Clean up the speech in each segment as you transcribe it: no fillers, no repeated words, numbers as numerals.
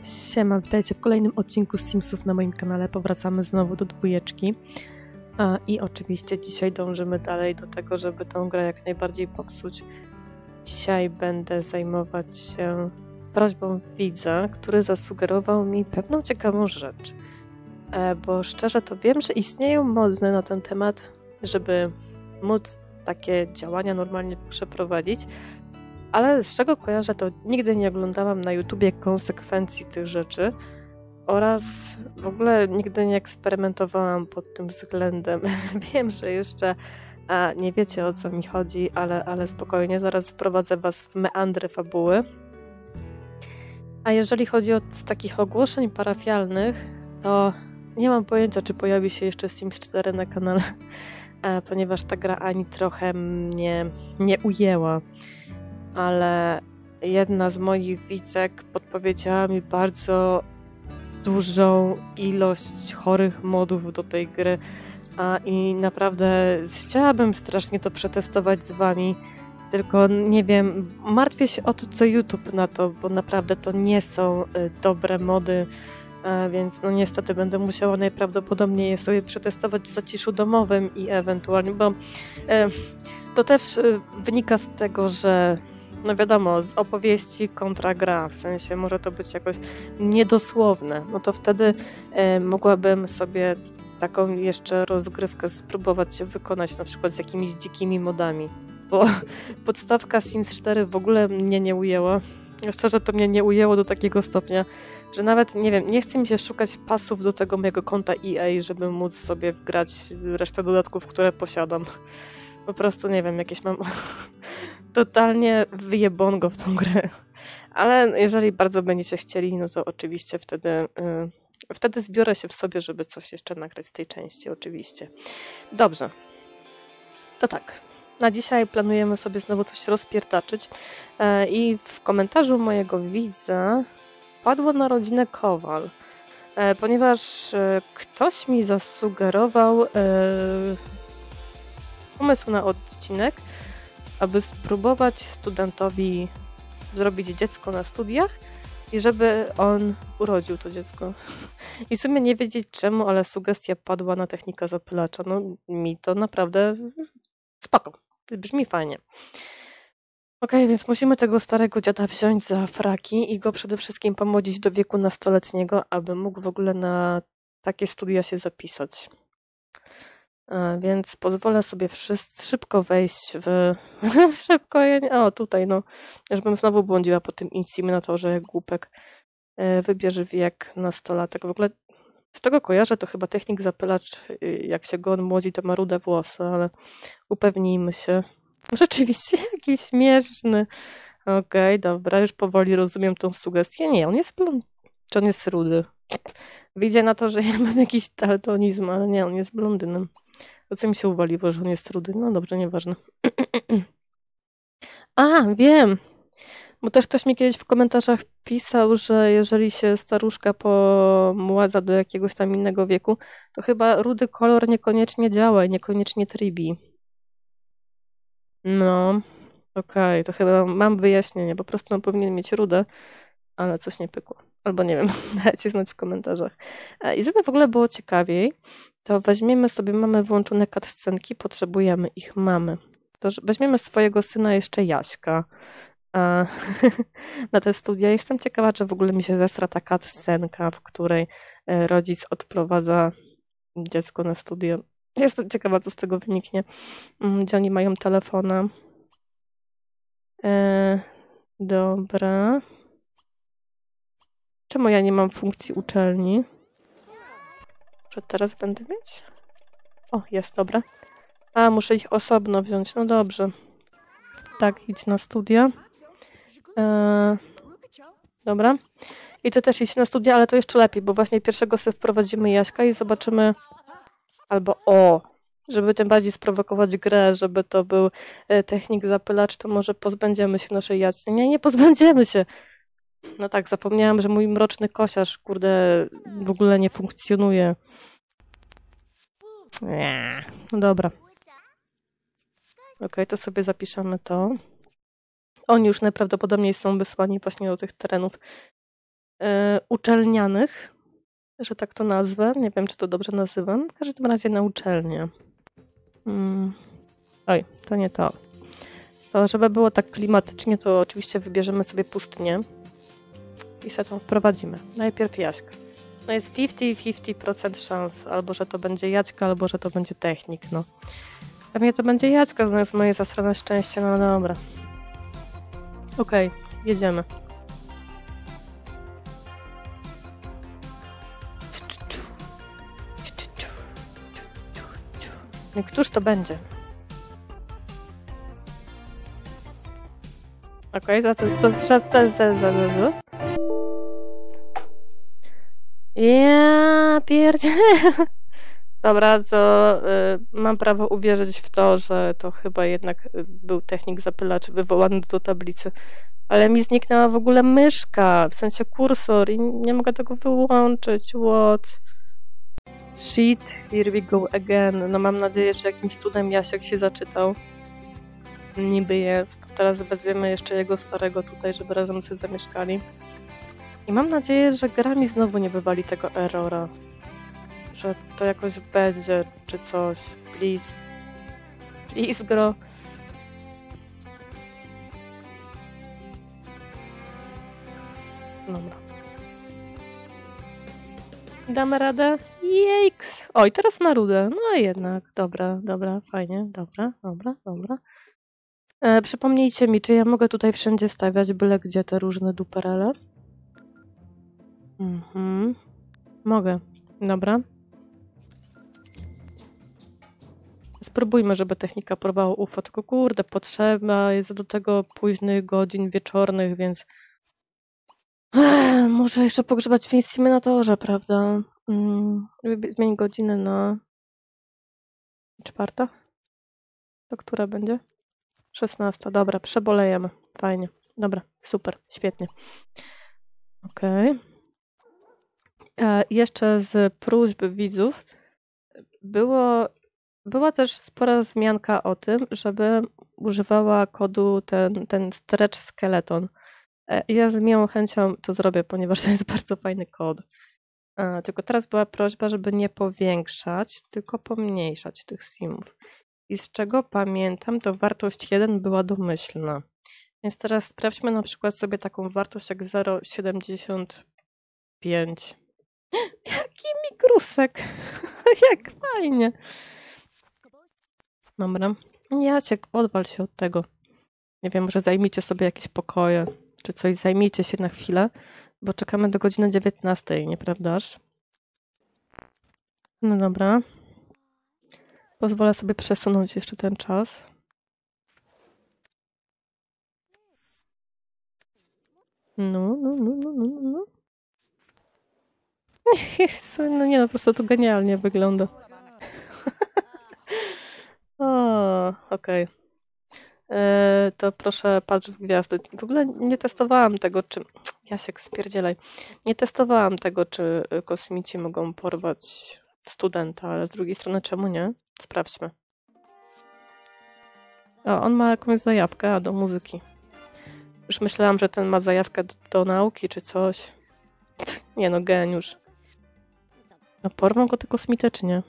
Siema, witajcie w kolejnym odcinku z Simsów na moim kanale. Powracamy znowu do dwójeczki. I oczywiście dzisiaj dążymy dalej do tego, żeby tę grę jak najbardziej popsuć. Dzisiaj będę zajmować się prośbą widza, który zasugerował mi pewną ciekawą rzecz. Bo szczerze to wiem, że istnieją mody na ten temat, żeby móc takie działania normalnie przeprowadzić. Ale z czego kojarzę, to nigdy nie oglądałam na YouTubie konsekwencji tych rzeczy oraz w ogóle nigdy nie eksperymentowałam pod tym względem. Wiem, że jeszcze nie wiecie, o co mi chodzi, ale spokojnie, zaraz wprowadzę was w meandry fabuły. A jeżeli chodzi o z takich ogłoszeń parafialnych, to nie mam pojęcia, czy pojawi się jeszcze Sims 4 na kanale, ponieważ ta gra ani trochę mnie nie ujęła. Ale jedna z moich widzek podpowiedziała mi bardzo dużą ilość chorych modów do tej gry i naprawdę chciałabym strasznie to przetestować z wami, tylko nie wiem, martwię się o to, co YouTube na to, bo naprawdę to nie są dobre mody, więc no niestety będę musiała najprawdopodobniej je sobie przetestować w zaciszu domowym i ewentualnie, bo to też wynika z tego, że no wiadomo, z opowieści kontra gra, w sensie może to być jakoś niedosłowne, no to wtedy mogłabym sobie taką jeszcze rozgrywkę spróbować się wykonać, na przykład z jakimiś dzikimi modami, bo podstawka Sims 4 w ogóle mnie nie ujęła. Szczerze to mnie nie ujęło do takiego stopnia, że nawet, nie wiem, nie chce mi się szukać pasów do tego mojego konta EA, żeby móc sobie grać resztę dodatków, które posiadam. Po prostu, nie wiem, jakieś mam totalnie wyjebongo w tą grę. Ale jeżeli bardzo będziecie chcieli, no to oczywiście wtedy zbiorę się w sobie, żeby coś jeszcze nagrać z tej części, oczywiście. Dobrze. To tak. Na dzisiaj planujemy sobie znowu coś rozpierdaczyć i w komentarzu mojego widza padło na rodzinę Kowal, ponieważ ktoś mi zasugerował pomysł na odcinek, aby spróbować studentowi zrobić dziecko na studiach i żeby on urodził to dziecko. I w sumie nie wiedzieć czemu, ale sugestia padła na technikę zapylacza. No mi to naprawdę spoko. Brzmi fajnie. Okej, więc musimy tego starego dziada wziąć za fraki i go przede wszystkim pomłodzić do wieku nastoletniego, aby mógł w ogóle na takie studia się zapisać. Więc pozwolę sobie szybko wejść w... szybko, o tutaj no, żebym znowu błądziła po tym inseminatorze jak głupek. Wybierz wiek nastolatek. W ogóle z czego kojarzę, to chyba technik zapylacz, jak się go on młodzi, to ma rude włosy, ale upewnijmy się. Rzeczywiście jakiś śmieszny. Okej, dobra, już powoli rozumiem tą sugestię. Nie, on jest blond. Czy on jest rudy? Wyjdzie na to, że ja mam jakiś daltonizm, ale nie, on jest blondynem. To co mi się uwaliło, że on jest rudy? No dobrze, nieważne. Wiem! Bo też ktoś mi kiedyś w komentarzach pisał, że jeżeli się staruszka pomładza do jakiegoś tam innego wieku, to chyba rudy kolor niekoniecznie działa i niekoniecznie trybi. No, okej, to chyba mam wyjaśnienie. Po prostu on powinien mieć rudę, ale coś nie pykło. Albo nie wiem, dajcie znać w komentarzach. I żeby w ogóle było ciekawiej, to weźmiemy sobie, mamy włączone cutscenki, potrzebujemy ich, mamy. To weźmiemy swojego syna jeszcze Jaśka na te studia. Jestem ciekawa, czy w ogóle mi się zesra ta cutscenka, w której rodzic odprowadza dziecko na studia. Jestem ciekawa, co z tego wyniknie. Gdzie oni mają telefona. Dobra. Czemu ja nie mam funkcji uczelni? Że teraz będę mieć? O, jest, dobra. Muszę ich osobno wziąć. No dobrze. Tak, idź na studia. Dobra. I ty też idź na studia, ale to jeszcze lepiej, bo właśnie pierwszego sobie wprowadzimy Jaśka i zobaczymy... Albo żeby tym bardziej sprowokować grę, żeby to był technik zapylacz, to może pozbędziemy się naszej Jaśki. Nie pozbędziemy się. No tak, zapomniałam, że mój mroczny kosiarz, kurde, w ogóle nie funkcjonuje. No dobra. Okej, to sobie zapiszemy to. Oni już najprawdopodobniej są wysłani właśnie do tych terenów uczelnianych, że tak to nazwę. Nie wiem, czy to dobrze nazywam. W każdym razie na uczelnię. Oj, to nie to. To żeby było tak klimatycznie, to oczywiście wybierzemy sobie pustynię i się tam wprowadzimy. Najpierw Jaśka. No jest 50% szans, albo że to będzie Jaćka, albo że to będzie technik, no. Pewnie to będzie Jaćka, znając moje zasrane szczęście, no dobra. Okej, jedziemy. No i któż to będzie? Okej, za co? Ja pierdzielę. Dobra, to mam prawo uwierzyć w to, że to chyba jednak był technik zapylaczy wywołany do tablicy. Ale mi zniknęła w ogóle myszka, w sensie kursor i nie mogę tego wyłączyć. What? Shit, here we go again. No mam nadzieję, że jakimś cudem Jasiek się zaczytał. Niby jest. Teraz wezwiemy jeszcze jego starego tutaj, żeby razem sobie zamieszkali. I mam nadzieję, że gra mi znowu nie wywali tego errora. Że to jakoś będzie, czy coś. Please. Please, gro. Dobra. Damy radę? Jejks! Oj, teraz ma rudę. No jednak. Dobra, fajnie. Dobra. Przypomnijcie mi, czy ja mogę tutaj wszędzie stawiać byle gdzie te różne duperele? Mogę. Dobra. Spróbujmy, żeby technika porwała UFO, tylko kurde, potrzeba jest do tego późnych godzin wieczornych, więc muszę jeszcze pogrzebać w inseminatorze, prawda? Zmień godzinę na 4. To która będzie? 16. Dobra, przebolejemy. Fajnie. Dobra, super, świetnie. Okej. Jeszcze z próśb widzów była też spora wzmianka o tym, żeby używała kodu ten stretch skeleton. Ja z miłą chęcią to zrobię, ponieważ to jest bardzo fajny kod. Tylko teraz była prośba, żeby nie powiększać, tylko pomniejszać tych simów. I z czego pamiętam, to wartość 1 była domyślna. Więc teraz sprawdźmy na przykład sobie taką wartość jak 0,75. Jaki mikrusek! Jak fajnie! Dobra. Jacek, odwal się od tego. Nie wiem, może zajmijcie sobie jakieś pokoje, czy coś, zajmijcie się na chwilę, bo czekamy do godziny 19, nieprawdaż? No dobra. Pozwolę sobie przesunąć jeszcze ten czas. No. No nie, no po prostu to genialnie wygląda. O, okej. To proszę patrz w gwiazdy. W ogóle nie testowałam tego, czy... Jasiek, spierdzielaj. Nie testowałam tego, czy kosmici mogą porwać studenta, ale z drugiej strony czemu nie? Sprawdźmy. O, on ma jakąś zajawkę, do muzyki. Już myślałam, że ten ma zajawkę do nauki, czy coś. Nie no, geniusz. No porwą go te kosmity, czy nie?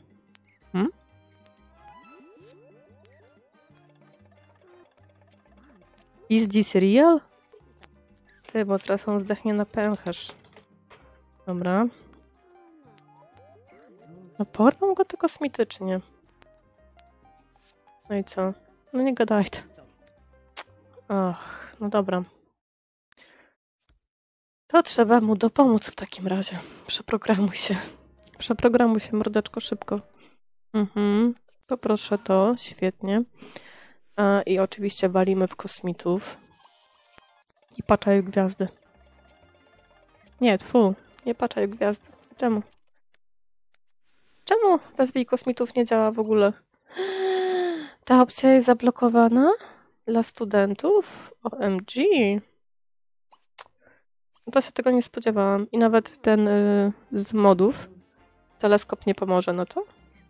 Is this real? Ty, bo zaraz on zdechnie na pęcherz. Dobra. No porwą go te kosmity, czy nie? No i co? No nie gadaj. Ach, no dobra. To trzeba mu dopomóc w takim razie. Przeprogramuj się. Przeprogramuj się, mordeczko, szybko. Poproszę to, świetnie. I oczywiście walimy w kosmitów. I patrzają gwiazdy. Nie, nie patrzają gwiazdy. Czemu? Czemu wezwij kosmitów nie działa w ogóle? Ta opcja jest zablokowana dla studentów? OMG. To się tego nie spodziewałam. I nawet ten z modów teleskop nie pomoże, no to?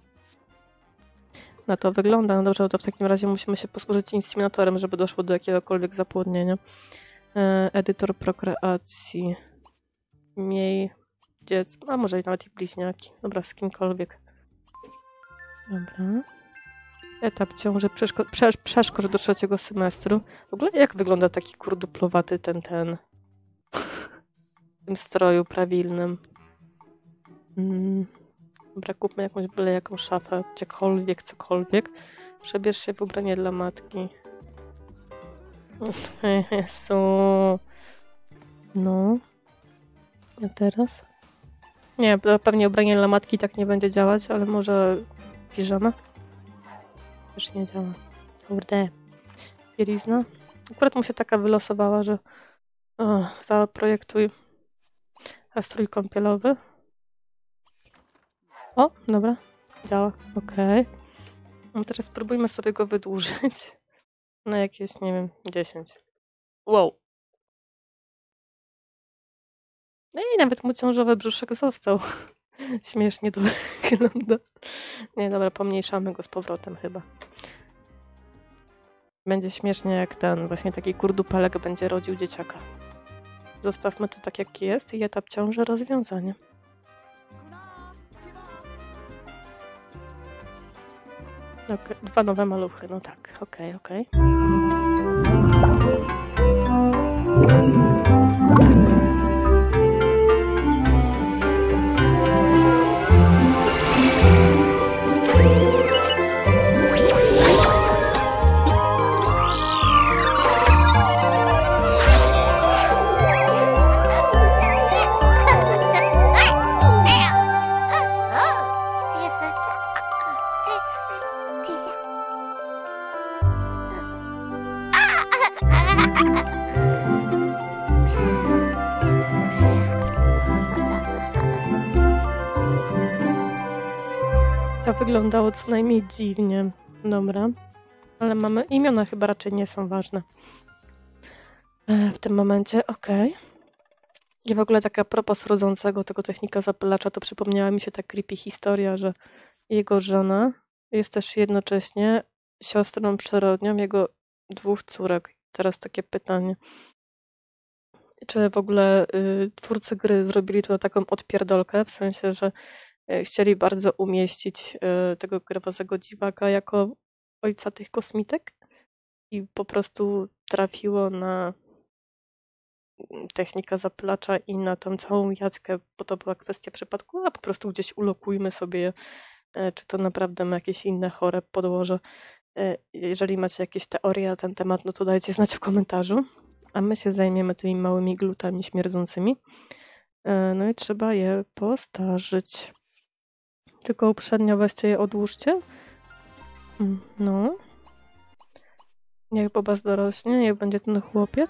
Na to wygląda. No dobrze, to w takim razie musimy się posłużyć inseminatorem, żeby doszło do jakiegokolwiek zapłodnienia. Edytor prokreacji. miej dziecko, a może nawet i bliźniaki. Dobra, z kimkolwiek. Dobra. Etap ciąży przeszkocz do 3. semestru. W ogóle jak wygląda taki kurduplowaty ten w tym stroju prawilnym? Dobra, kupmy jakąś byle jaką szafę, gdziekolwiek, cokolwiek. Przebierz się w ubranie dla matki. Jezu. No. A teraz? Nie, pewnie ubranie dla matki tak nie będzie działać, ale może piżama? Też nie działa. Kurde. Bielizna? Akurat mu się taka wylosowała, że zaprojektuj strój kąpielowy. O, dobra. Działa. Okej. No teraz spróbujmy sobie go wydłużyć. Na jakieś, nie wiem, 10. Wow. No i nawet mu ciążowy brzuszek został. Śmiesznie to wygląda. Nie, dobra, pomniejszamy go z powrotem chyba. Będzie śmiesznie jak ten, właśnie taki kurdupelek będzie rodził dzieciaka. Zostawmy to tak jak jest i etap ciąży rozwiązanie. Okay, 2 nowe maluchy, no tak, okej. To wyglądało co najmniej dziwnie. Dobra. Ale mamy imiona chyba raczej nie są ważne. W tym momencie, okej. I w ogóle taka propos rodzącego tego technika zapylacza, to przypomniała mi się ta creepy historia, że jego żona jest też jednocześnie siostrą przyrodnią jego 2 córek. Teraz takie pytanie. Czy w ogóle twórcy gry zrobili tu taką odpierdolkę, w sensie, że chcieli bardzo umieścić tego grabazego dziwaka jako ojca tych kosmitek i po prostu trafiło na technika zapylacza i na tą całą Jaćkę, bo to była kwestia przypadku, a po prostu gdzieś ulokujmy sobie, czy to naprawdę ma jakieś inne chore podłoże. Jeżeli macie jakieś teorie na ten temat, no to dajcie znać w komentarzu, a my się zajmiemy tymi małymi glutami śmierdzącymi. No i trzeba je postarzyć. Tylko uprzednio weźcie je odłóżcie. No. Niech Bobas dorośnie, niech będzie ten chłopiec.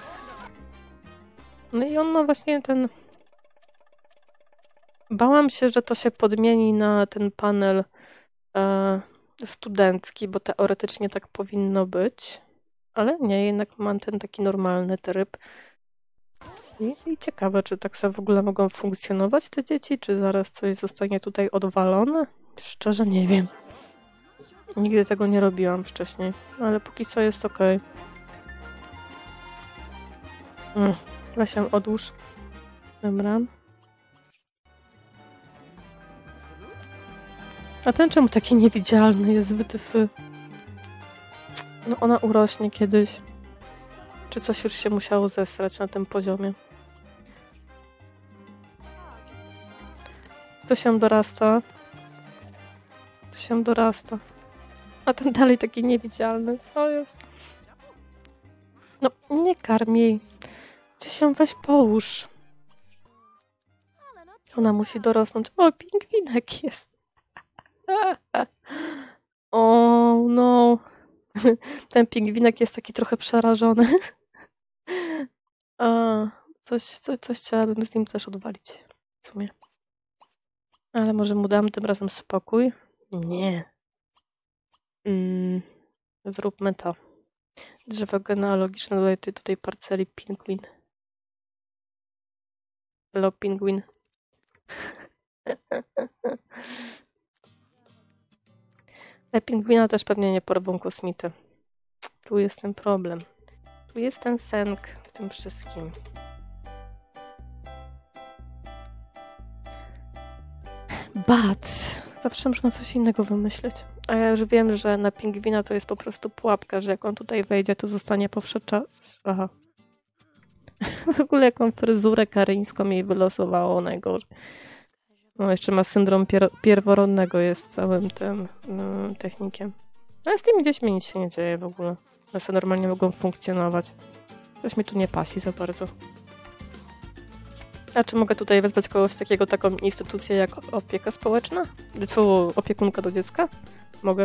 No i on ma właśnie ten... Bałam się, że to się podmieni na ten panel studencki, bo teoretycznie tak powinno być. Ale nie, jednak mam ten taki normalny tryb. I ciekawe, czy tak sobie w ogóle mogą funkcjonować te dzieci, czy zaraz coś zostanie tutaj odwalone? Szczerze nie wiem. Nigdy tego nie robiłam wcześniej, ale póki co jest okej. Chyba się odłóż. Dobra. A ten czemu taki niewidzialny jest wytyfy? No ona urośnie kiedyś. Czy coś już się musiało zesrać na tym poziomie? To się dorasta. To się dorasta. A ten dalej taki niewidzialny. Co jest? No, nie karm jej. Gdzie się weź połóż. Ona musi dorosnąć. O, pingwinek jest. O, no. Ten pingwinek jest taki trochę przerażony. Coś chciałabym z nim też odwalić. W sumie. Ale może mu dam tym razem spokój? Nie. Zróbmy to. Drzewo genealogiczne do tej parceli pingwin. Hello, pingwin. Ale pingwina też pewnie nie porwą kosmity. Tu jest ten problem. Tu jest ten sęk w tym wszystkim. Bat! Zawsze można coś innego wymyślić. A ja już wiem, że na pingwina to jest po prostu pułapka, że jak on tutaj wejdzie, to zostanie powszedł. Aha. W ogóle jaką fryzurę karyńską jej wylosowało najgorzej. No jeszcze ma syndrom pierworodnego, jest całym tym technikiem. Ale z tymi dziećmi nic się nie dzieje w ogóle. One sobie normalnie mogą funkcjonować. Coś mi tu nie pasi za bardzo. A czy mogę tutaj wezwać kogoś takiego, taką instytucję jak opieka społeczna? Opiekunka do dziecka? Mogę.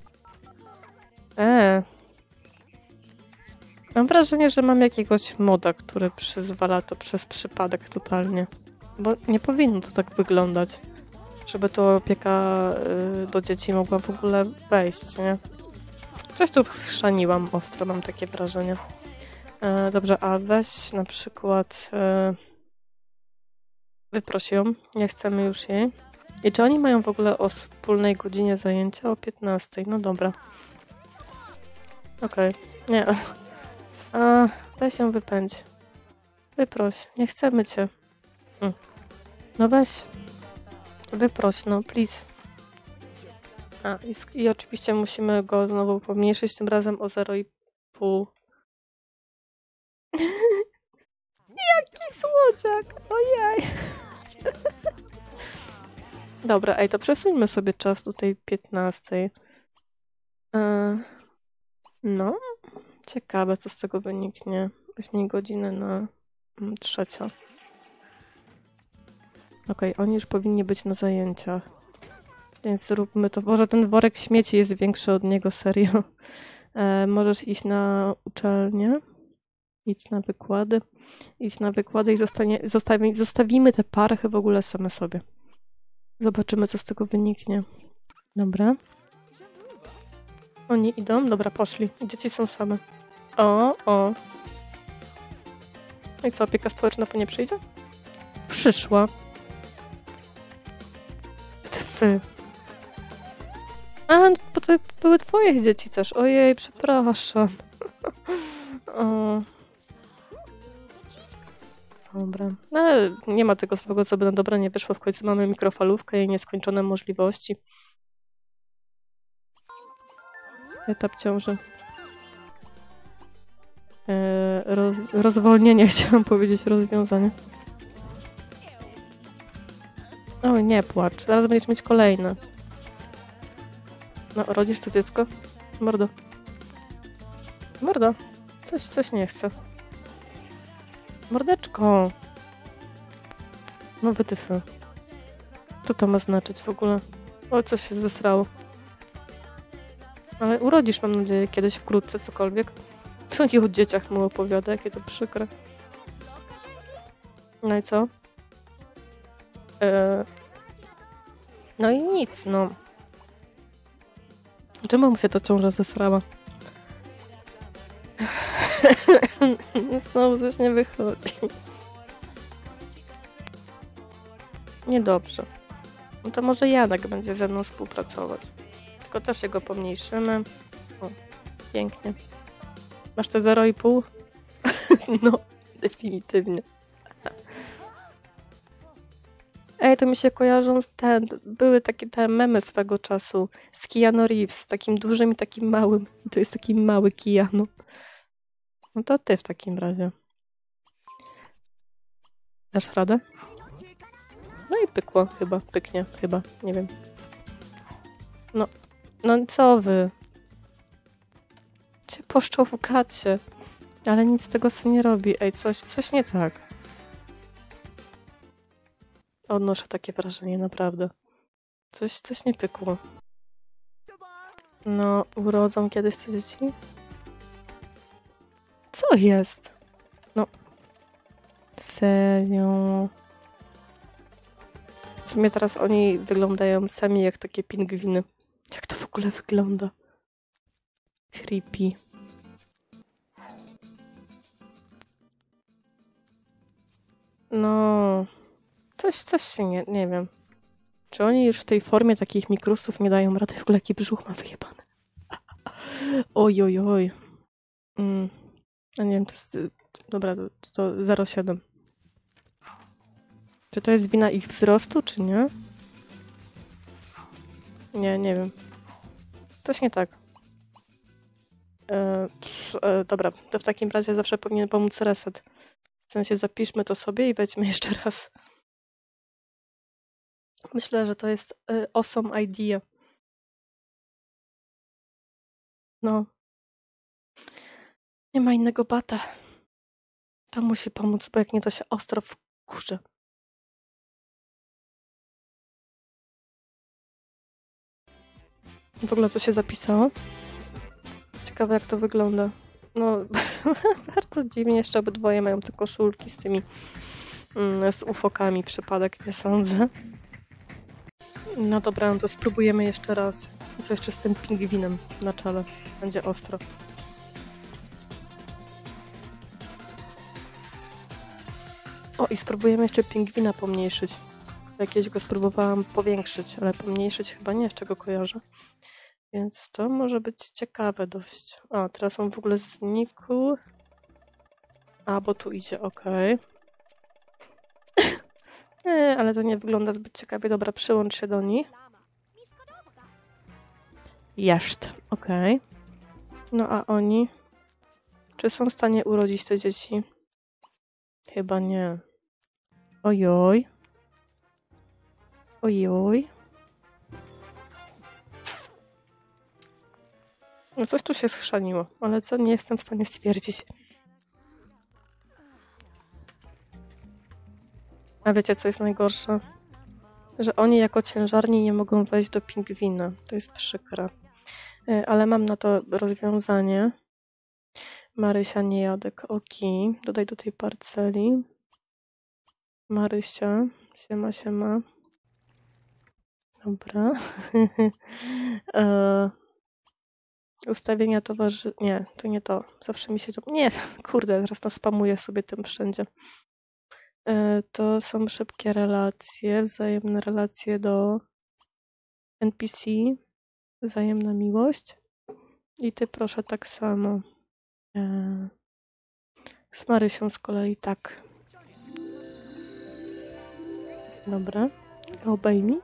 Mam wrażenie, że mam jakiegoś moda, który przyzwala to przez przypadek totalnie. Bo nie powinno to tak wyglądać. Żeby to opieka do dzieci mogła w ogóle wejść, nie? Coś tu schrzaniłam ostro, mam takie wrażenie. Dobrze, a weź na przykład... Wyproś ją, nie chcemy już jej. I czy oni mają w ogóle o wspólnej godzinie zajęcia? O 15. No dobra. Okej. Nie. Weź ją wypędź. Wyproś, nie chcemy cię. No weź. Wyproś, no please. I oczywiście musimy go znowu pomniejszyć, tym razem o 0,5. Jaki słodziak! Ojej! Dobra, to przesuńmy sobie czas do tej 15. No, ciekawe, co z tego wyniknie. Weźmij godzinę na 3. Okej, oni już powinni być na zajęciach. Więc zróbmy to. Boże, ten worek śmieci jest większy od niego, serio. Możesz iść na uczelnię. Idź na wykłady. Idź na wykłady i zostawimy te parchy w ogóle same sobie. Zobaczymy, co z tego wyniknie. Dobra. Oni idą? Dobra, poszli. Dzieci są same. O. I co, opieka społeczna po nie przyjdzie? Przyszła. Twy. Bo to były twoje dzieci też. Ojej, przepraszam. O. Dobra. Ale nie ma tego złego, co by na dobre nie wyszło. W końcu mamy mikrofalówkę i nieskończone możliwości. Etap ciąży. Rozwolnienie, chciałam powiedzieć, rozwiązanie. Oj, nie płacz. Zaraz będziesz mieć kolejne. No, rodzisz to dziecko? Mordo. Mordo. Coś nie chce. Mordeczko. No wytyfy. Co to ma znaczyć w ogóle? O, coś się zesrało. Ale urodzisz, mam nadzieję, kiedyś wkrótce cokolwiek. To nie o dzieciach mu opowiada, jakie to przykre. No i co? No i nic, no. Czemu mu się ta ciąża zesrała? Znowu coś nie wychodzi. Niedobrze. No to może Janek będzie ze mną współpracować. Tylko też jego pomniejszymy. O, pięknie. Masz te 0,5? No, definitywnie. To mi się kojarzą z były takie te memy swego czasu z Keanu Reeves, z takim dużym i takim małym. I to jest taki mały Keanu. No to ty w takim razie. Dasz radę? No i pykło chyba, pyknie chyba, nie wiem. No co wy? Cię poszczołgacie. Ale nic z tego sobie nie robi. Coś nie tak. Odnoszę takie wrażenie, naprawdę. Coś nie pykło. No, urodzą kiedyś te dzieci? Co jest? No. Serio. W sumie teraz oni wyglądają sami jak takie pingwiny. Jak to w ogóle wygląda? Creepy. No... Coś się nie wiem. Czy oni już w tej formie takich mikrusów nie dają rady? W ogóle jaki brzuch ma wyjebany. Oj. A nie wiem, to jest... Dobra, to 0,7. Czy to jest wina ich wzrostu, czy nie? Nie wiem. Coś nie tak. Dobra, to w takim razie zawsze powinien pomóc reset. W sensie zapiszmy to sobie i wejdźmy jeszcze raz. Myślę, że to jest awesome idea. No. Nie ma innego bata. To musi pomóc, bo jak nie, to się ostro wkurzy. W ogóle co się zapisało? Ciekawe jak to wygląda. No, bardzo dziwnie. Jeszcze obydwoje mają te koszulki z tymi z ufokami. Przypadek, nie sądzę. No dobra, no to spróbujemy jeszcze raz. I to jeszcze z tym pingwinem na czele. Będzie ostro. O, i spróbujemy jeszcze pingwina pomniejszyć. Jakieś go spróbowałam powiększyć, ale pomniejszyć chyba nie, z czego kojarzę. Więc to może być ciekawe dość. O, teraz on w ogóle znikł. A, bo tu idzie, okej. Nie, ale to nie wygląda zbyt ciekawie. Dobra, przyłącz się do nich. Jaszt, okej. No a oni? Czy są w stanie urodzić te dzieci? Chyba nie. Ojoj. Ojoj. No coś tu się schrzaniło, ale co nie jestem w stanie stwierdzić. A wiecie, co jest najgorsze? Że oni jako ciężarni nie mogą wejść do pingwina. To jest przykre. Ale mam na to rozwiązanie. Marysia, niejadek, oki. Dodaj do tej parceli. Marysia. Siema. Dobra. Ustawienia Nie, to nie to. Zawsze mi się to... Nie, kurde, teraz naspamuję sobie tym wszędzie. To są szybkie relacje, wzajemne relacje do NPC, wzajemna miłość. I ty proszę tak samo. Z Marysią z kolei tak. Dobra. Obejmij.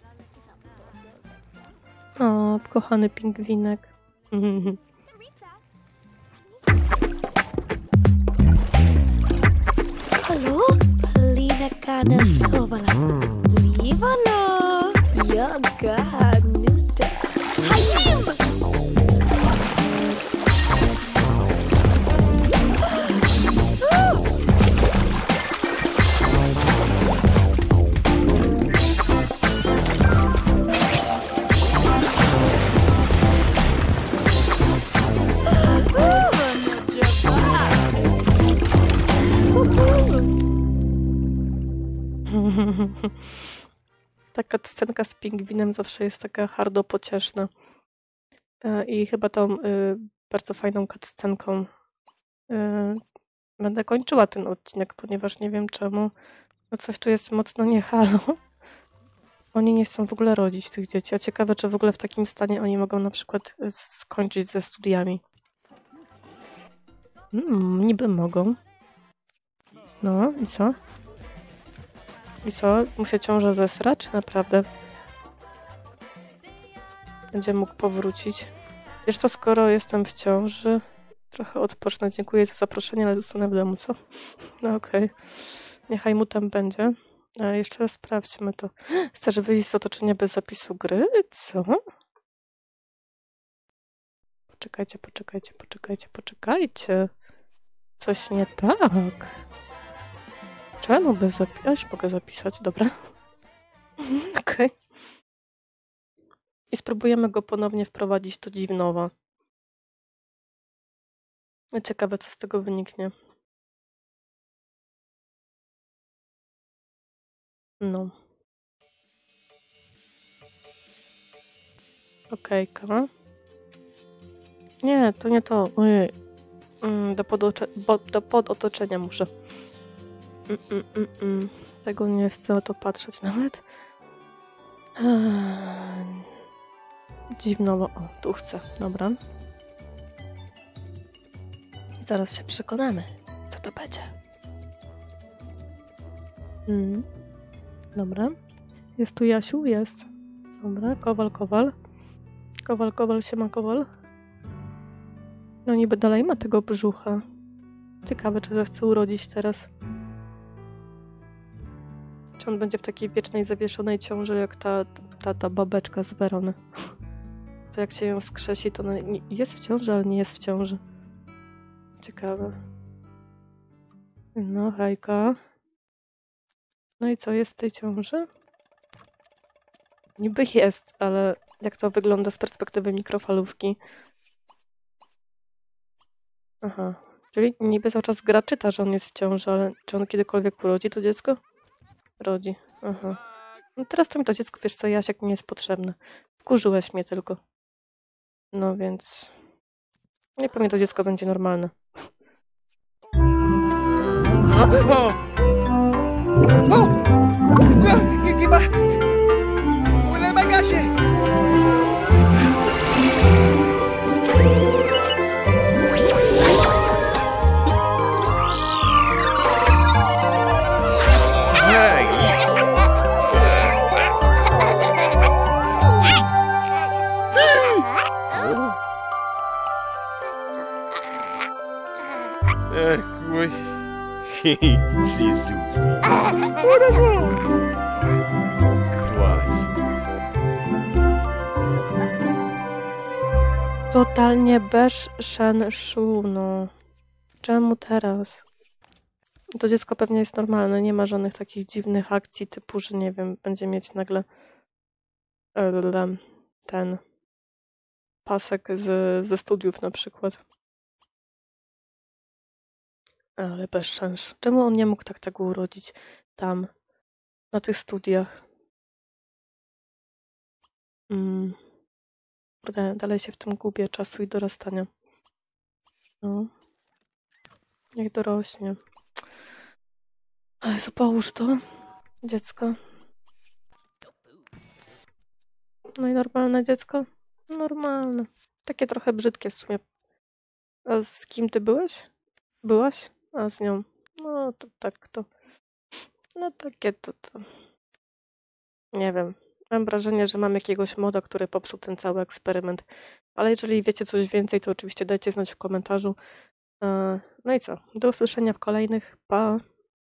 O, kochany pingwinek. Halo? Pelinekannya sobala. Livana. Yoga nuda. Hayim! Taka scenka z pingwinem zawsze jest taka hardo pocieszna. I chyba tą bardzo fajną cutscenką będę kończyła ten odcinek, ponieważ nie wiem czemu. No coś tu jest mocno nie halo. Oni nie chcą w ogóle rodzić tych dzieci. A ciekawe, czy w ogóle w takim stanie oni mogą na przykład skończyć ze studiami. Niby mogą. No i co? I co? Muszę ciążę zesrać, czy naprawdę będzie mógł powrócić? Wiesz co, skoro jestem w ciąży, trochę odpocznę. Dziękuję za zaproszenie, ale zostanę w domu, co? No okej. Niechaj mu tam będzie. A jeszcze sprawdźmy to. Chcesz wyjść z otoczenia bez zapisu gry? Co? Poczekajcie. Coś nie tak. Czemu bez zapisu? Już mogę zapisać, dobra. Okej. I spróbujemy go ponownie wprowadzić do Dziwnowa. Ciekawe, co z tego wyniknie. No. Okejka. Nie, to nie to. Ojej. Do podotoczenia muszę. Tego nie chcę o to patrzeć nawet. Dziwnowo. O, tu chcę. Dobra. I zaraz się przekonamy, co to będzie. Dobra. Jest tu Jasiu? Jest. Dobra, kowal, kowal. Kowal, kowal, siema kowal. No niby dalej ma tego brzucha. Ciekawe, czy zechce urodzić teraz. Czy on będzie w takiej wiecznej, zawieszonej ciąży, jak ta babeczka z Werony. To jak się ją skrzesi, to ona jest w ciąży, ale nie jest w ciąży. Ciekawe. No, hejka. No i co, jest w tej ciąży? Niby jest, ale jak to wygląda z perspektywy mikrofalówki? Aha. Czyli niby cały czas gra czyta, że on jest w ciąży, ale czy on kiedykolwiek urodzi to dziecko? Rodzi. Aha. No teraz to mi to dziecko, wiesz co, Jasiek, nie jest potrzebne. Wkurzyłeś mnie tylko. No więc... Nie pewnie to dziecko będzie normalne. Ui. Sisu. Totalnie bez shen shu, no. Czemu teraz? To dziecko pewnie jest normalne, nie ma żadnych takich dziwnych akcji typu, że nie wiem, będzie mieć nagle ten pasek ze studiów na przykład. Ale bez szans. Czemu on nie mógł tak tego urodzić tam, na tych studiach? Kurde, dalej się w tym gubię czasu i dorastania. No. Niech dorośnie. Jezu, połóż to, dziecko. No i normalne dziecko? Normalne. Takie trochę brzydkie w sumie. A z kim ty byłeś? Byłaś? A z nią. No to tak to. No takie to. Nie wiem. Mam wrażenie, że mam jakiegoś moda, który popsuł ten cały eksperyment. Ale jeżeli wiecie coś więcej, to oczywiście dajcie znać w komentarzu. No i co? Do usłyszenia w kolejnych. Pa!